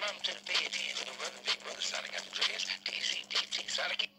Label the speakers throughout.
Speaker 1: mom to the bed. Little brother, big brother, Sonic got the dreads. DC, Sonic.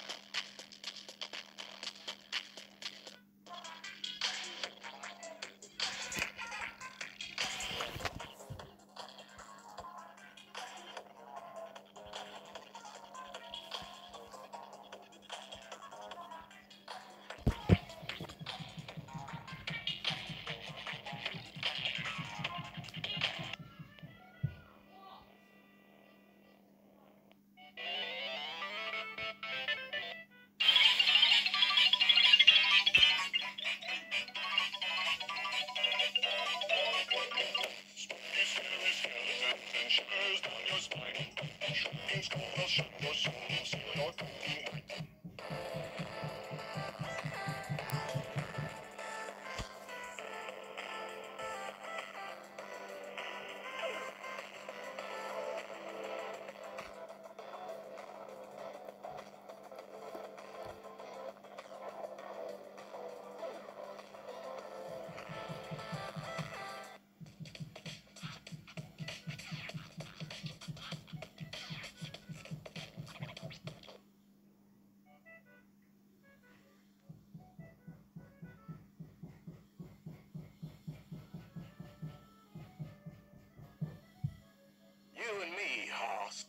Speaker 1: You and me, Hoss.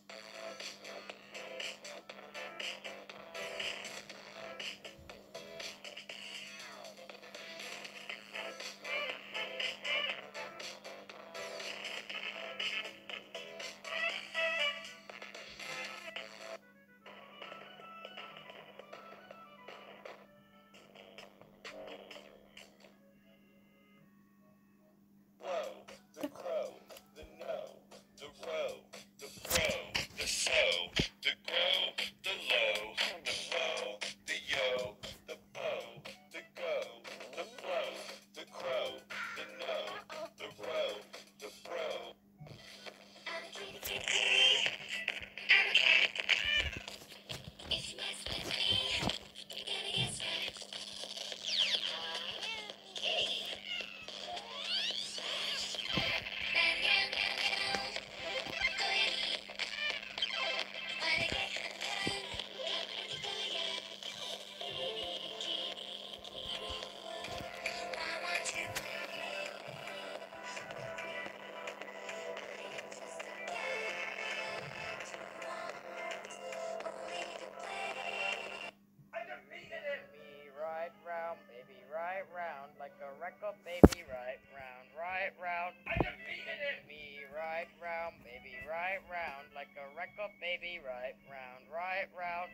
Speaker 1: The crow, the no, the row, the pro, the so, the grow, the low, the flow, the yo, the bow, the go, the flow, the crow, the no, the row, the pro.
Speaker 2: Right round like a record, baby, right round. I defeated it. Me right round, baby, right round like a record, baby, right round.